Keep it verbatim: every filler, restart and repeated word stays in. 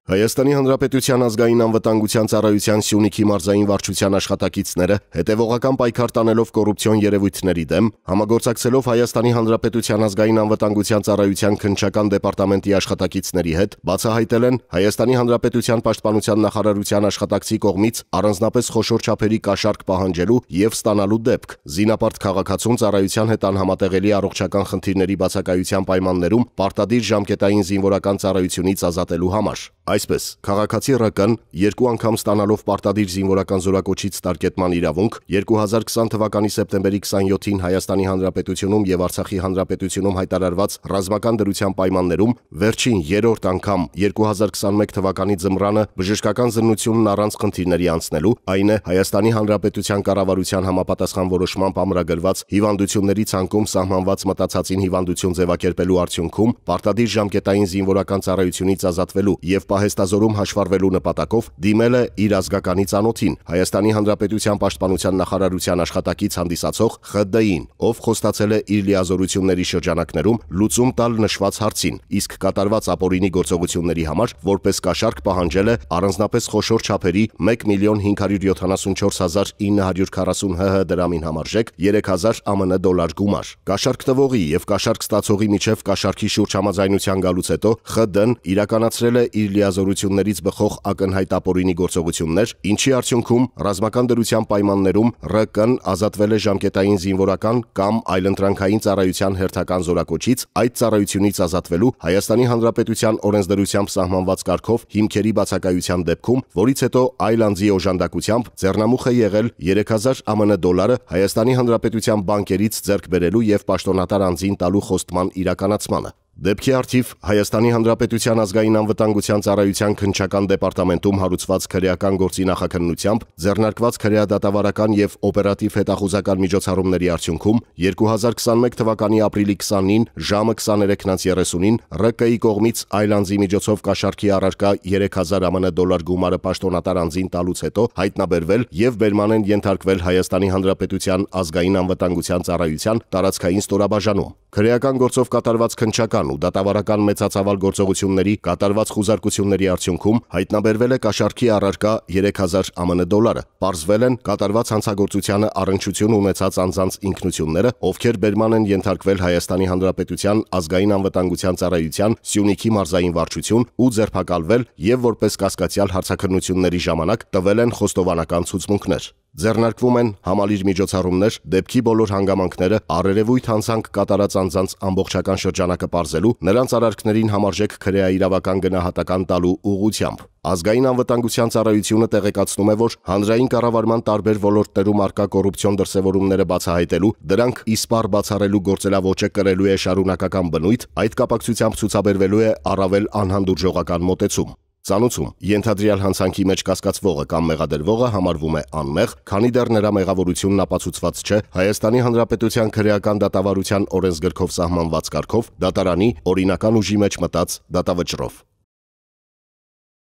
Հայաստանի Հանրապետության ազգային անվտանգության ծառայության Սյունիքի մարզային վարչության աշխատակիցները հետևողական պայքար տանելով կոռուպցիոն երևույթների դեմ, համագործակցելով Հայաստանի Հանրապետության ազգային անվտանգության ծառայության քննչական դեպարտամենտի աշխատակիցների հետ, բացահայտել են Հայաստանի Հանրապետության պաշտպանության նախարարության աշխատակցի կողմից առանձնապես խոշոր չափերի կաշառք պահանջելու եւ ստանալու դեպք, զինապարտ քաղաքացուն ծառայության հետ անհամատեղելի առողջական խնդիրների բացակայության պայմաններում պարտադիր ժամկետային զինվորական ծառայությունից ազատելու համար։ Այսպես, քաղաքացի Ռ.Կ.-ն երկու անգամ ստանալով պարտադիր զինվորական զորակոչից տարկետման իրավունք, երկու հազար քսան թվականի սեպտեմբերի քսանյոթին Հայաստանի Հանրապետությունում եւ Արցախի Հանրապետությունում հայտարարված ռազմական դրության պայմաններում վերջին երրորդ անգամ երկու հազար քսանմեկ թվականի ձմռանը բժշկական զննությունն առանց խնդիրների անցնելու, այն է Հայաստանի Հանրապետության կառավարության համապատասխան որոշմամբ ամրագրված հիվանդությունների ցանկում սահմանված մտածածին հիվանդություն ձևակերպելու արդյունքում պարտադիր ժամկետային զինվորական ծառայությունից ազատվելու եւ պահեստազորում հաշվառվելու նպատակով դիմել է իր ազգականի ծանոթին Հայաստանի Հանրապետության պաշտպանության նախարարության աշխատակից հանդիսացող Խ Դ-ին, ով խոստացել է իր լիազորությունների շրջանակներում լուծում տալ նշված հարցին, իսկ կատարված ապօրինի գործողությունների համար որպես կաշառք պահանջել է առանձնապես խոշոր չափերի մեկ միլիոն հինգ հարյուր յոթանասունչորս հազար ինը հարյուր քառասուն հ հ դրամին համարժեք երեք հազար Ա Մ Ն դոլար գումար։ Կաշառք տվողի եւ կաշառք ստացողի միջև կաշառքի շուրջ համաձայնության գալուց հետո Խ Դ-ն իրականացրել է իր լիազորություններից բխող ակնհայտ ապօրինի գործողություններ, ինչի արդյունքում ռազմական դրության պայմաններում Ռ.Կ.-ն ազատվել է ժամկետային զինվորական կամ այլընտրանքային ծառայության հերթական զորակոչից, այդ ծառայությունից ազատվելու Հայաստանի Հանրապետության օրենսդրությամբ սահմանված կարգով հիմքերի բացակայության դեպքում, որից հետո այլ անձի օժանդակությամբ ձեռնամուխ է եղել երեք հազար Ա Մ Ն դոլարը Հայաստանի Հանրապետության բանկերից ձեռք բերելու եւ պաշտոնատար անձին տալու խոստման իրականացմանը։ Դեպքի առթիվ Հայաստանի Հանրապետության ազգային անվտանգության ծառայության քննչական դեպարտամենտում հարուցված քրեական գործի նախաքննությամբ ձեռնարկված քրեադատավարական եւ օպերատիվ հետախուզական միջոցառումների արդյունքում երկու հազար քսանմեկ թվականի ապրիլի քսանին ժամը քսաներեքից երեսունին Ռ.Կ.-ի կողմից այլ անձի միջոցով կաշառքի առարկա երեք հազար Ա Մ Ն դոլար գումարը պաշտոնատար անձին տալուց հետո հայտնաբերվել եւ բերման են ենթարկվել Հայաստանի Հանրապետության ազգային անվտանգության ծառայության տարածքային ստորաբաժանում։ Քրեական գործով կատարված քննչական ու դատավարական մեծածավալ գործողությունների կատարված խուզարկությունների արդյունքում հայտնաբերվել է կաշառքի առարկա երեք հազար Ա Մ Ն դոլարը։ Պարզվել են կատարված հանցագործությանը առնչություն ունեցած անձանց ինքնությունները, ովքեր բերման են ենթարկվել Հայաստանի Հանրապետության ազգային անվտանգության ծառայության Սյունիքի մարզային վարչություն ու ձերբակալվել եւ որպես կասկածյալ հարցաքննությունների ժամանակ տվել են խոստովանական ցուցմունքներ։ Ձեռնարկվում են համալիր միջոցառումներ դեպքի բոլոր հանգամանքները առերևույթ հանցանք կատարած անձանց ամբողջական շրջանակը պարզելու, նրանց արարքներին համարժեք քրեաիրավական գնահատական տալու ուղղությամբ։ Ազգային անվտանգության ծառայությունը տեղեկացնում է, որ հանրային կառավարման տարբեր ոլորտներում արկա կոռուպցիոն դրսևորումները բացահայտելու, դրանք իսպառ բացառելու գործելավոճը կրելու է շարունակական բնույթ, այդ կապակցությամբ ցուցաբերվելու է առավել անհանդուրժողական մոտեցում։ Ծանուցում ենթադրյալ հանցանքի մեջ կասկածվողը կամ մեղադրվողը համարվում է անմեղ, քանի դեռ նրա մեղավորությունն ապացուցված չէ Հայաստանի Հանրապետության քրեական դատավարության օրենսգրքով սահմանված կարգով դատարանի օրինական ուժի մեջ մտած դատավճռով։